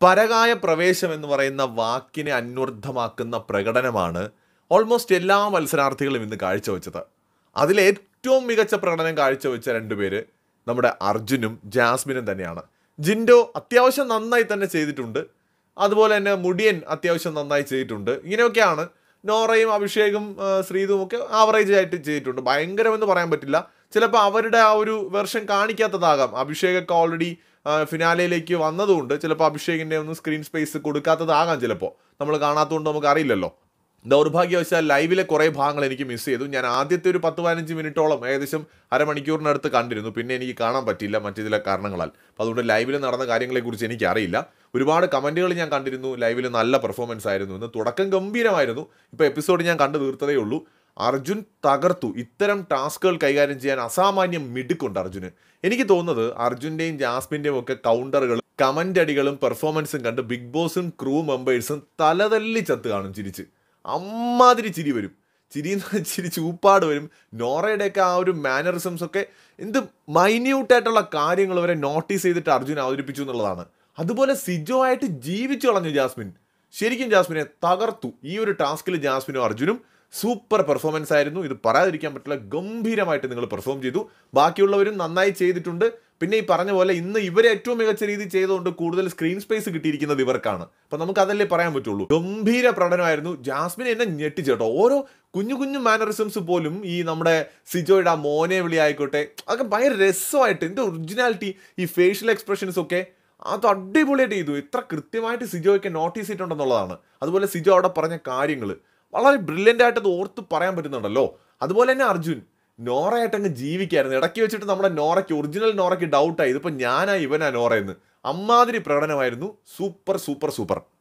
പരകായ പ്രവേശം എന്ന് പറയുന്ന വാക്കിനെ അന്വർത്ഥമാക്കുന്ന പ്രകടനമാണ് ഓൾമോസ്റ്റ് എല്ലാ മത്സരാർത്ഥികളും ഇന്ന് കാഴ്ചവെച്ചത്. അതിലേറ്റവും മികച്ച പ്രകടനം കാഴ്ചവെച്ച രണ്ടുപേര് നമ്മുടെ അർജുനും ജാസ്മിനും തന്നെയാണ്. ജിൻഡോ അത്യാവശ്യം നന്നായി തന്നെ ചെയ്തിട്ടുണ്ട്, അതുപോലെ തന്നെ മുടിയൻ അത്യാവശ്യം നന്നായി ചെയ്തിട്ടുണ്ട്. ഇങ്ങനെയൊക്കെയാണ്. നോറയും അഭിഷേകും ശ്രീതും ഒക്കെ ആവറേജ് ആയിട്ട് ചെയ്തിട്ടുണ്ട്. ഭയങ്കരമെന്ന് പറയാൻ പറ്റില്ല. ചിലപ്പോൾ അവരുടെ ആ ഒരു വെർഷൻ കാണിക്കാത്തതാകാം. അഭിഷേകൊക്കെ ഓൾറെഡി ഫിനാലയിലേക്ക് വന്നതുകൊണ്ട് ചിലപ്പോൾ അഭിഷേകിൻ്റെ ഒന്നും സ്ക്രീൻ സ്പേസ് കൊടുക്കാത്തതാകാം. ചിലപ്പോൾ നമ്മൾ കാണാത്തതുകൊണ്ട് നമുക്ക് അറിയില്ലല്ലോ. ദൗർഭാഗ്യവശാൽ ലൈവിലെ കുറേ ഭാഗങ്ങൾ എനിക്ക് മിസ് ചെയ്തു. ഞാൻ ആദ്യത്തെ ഒരു 10-15 മിനിറ്റോളം ഏകദേശം അരമണിക്കൂറിനടുത്ത് കണ്ടിരുന്നു. പിന്നെ എനിക്ക് കാണാൻ പറ്റില്ല മറ്റു ചില കാരണങ്ങളാൽ. അപ്പോൾ അതുകൊണ്ട് ലൈവിൽ നടന്ന കാര്യങ്ങളെക്കുറിച്ച് എനിക്കറിയില്ല. ഒരുപാട് കമൻറ്റുകൾ ഞാൻ കണ്ടിരുന്നു. ലൈവിൽ നല്ല പെർഫോമൻസ് ആയിരുന്നു എന്ന്. തുടക്കം ഗംഭീരമായിരുന്നു. ഇപ്പോൾ എപ്പിസോഡ് ഞാൻ കണ്ടു തീർത്തതേ ഉള്ളൂ. അർജുൻ തകർത്തു. ഇത്തരം ടാസ്കുകൾ കൈകാര്യം ചെയ്യാൻ അസാമാന്യം മിടുക്കുണ്ട് അർജുന്. എനിക്ക് തോന്നുന്നത് അർജുൻ്റെയും ജാസ്മിൻ്റെയും ഒക്കെ കൗണ്ടറുകളും കമൻ്റ് അടികളും പെർഫോമൻസും കണ്ട് ബിഗ് ബോസും ക്രൂ മെമ്പേഴ്സും തലതല്ലി ചത്ത് കാണും ചിരിച്ച്. അമ്മാതിരി ചിരി വരും. ചിരി ചൂപ്പാട് വരും. നോറയുടെയൊക്കെ ആ ഒരു മാനറിസംസ് ഒക്കെ എന്ത് മൈന്യൂട്ടായിട്ടുള്ള കാര്യങ്ങൾ വരെ നോട്ടീസ് ചെയ്തിട്ട് അർജുൻ അവതരിപ്പിച്ചു എന്നുള്ളതാണ്. അതുപോലെ സിജോ ആയിട്ട് ജീവിച്ചു കളഞ്ഞു ജാസ്മിൻ. ശരിക്കും ജാസ്മിനെ തകർത്തു. ഈ ഒരു ടാസ്കിൽ ജാസ്മിനും അർജുനും സൂപ്പർ പെർഫോമൻസ് ആയിരുന്നു. ഇത് പറയാതിരിക്കാൻ പറ്റില്ല. ഗംഭീരമായിട്ട് നിങ്ങൾ പെർഫോം ചെയ്തു. ബാക്കിയുള്ളവരും നന്നായി ചെയ്തിട്ടുണ്ട്. പിന്നെ ഈ പറഞ്ഞ പോലെ ഇന്ന് ഇവരെ ഏറ്റവും മികച്ച രീതിയിൽ ചെയ്തുകൊണ്ട് കൂടുതൽ സ്ക്രീൻ സ്പേസ് കിട്ടിയിരിക്കുന്നത് ഇവർക്കാണ്. അപ്പം നമുക്ക് അതല്ലേ പറയാൻ പറ്റുള്ളൂ. ഗംഭീര പ്രകടനമായിരുന്നു. ജാസ്മിൻ എന്നെ ഞെട്ടിച്ചേട്ടോ. ഓരോ കുഞ്ഞു കുഞ്ഞു മാനറിസംസ് പോലും ഈ നമ്മുടെ സിജോയുടെ ആ മോനെ വിളി ആയിക്കോട്ടെ, അതൊക്കെ ഭയങ്കര രസമായിട്ട് എൻ്റെ ഒറിജിനാലിറ്റി, ഈ ഫേഷ്യൽ എക്സ്പ്രഷൻസ് ഒക്കെ അത് അടിപൊളിയായിട്ട് ചെയ്തു. ഇത്ര കൃത്യമായിട്ട് സിജോയൊക്കെ നോട്ടീസ് ചെയ്തിട്ടുണ്ടെന്നുള്ളതാണ്. അതുപോലെ സിജോ അവിടെ പറഞ്ഞ കാര്യങ്ങൾ വളരെ ബ്രില്യൻ്റ് ആയിട്ട് അത് ഓർത്ത് പറയാൻ പറ്റുന്നുണ്ടല്ലോ. അതുപോലെ തന്നെ അർജുൻ നോറയായിട്ട് അങ്ങ് ജീവിക്കായിരുന്നു. ഇടയ്ക്ക് വെച്ചിട്ട് നമ്മുടെ നോറയ്ക്ക്, ഒറിജിനൽ നോറയ്ക്ക് ഡൗട്ടായി ഇതിപ്പോൾ ഞാനാ ഇവനാ നോറ എന്ന്. അമ്മാതിരി പ്രകടനമായിരുന്നു. Super super super.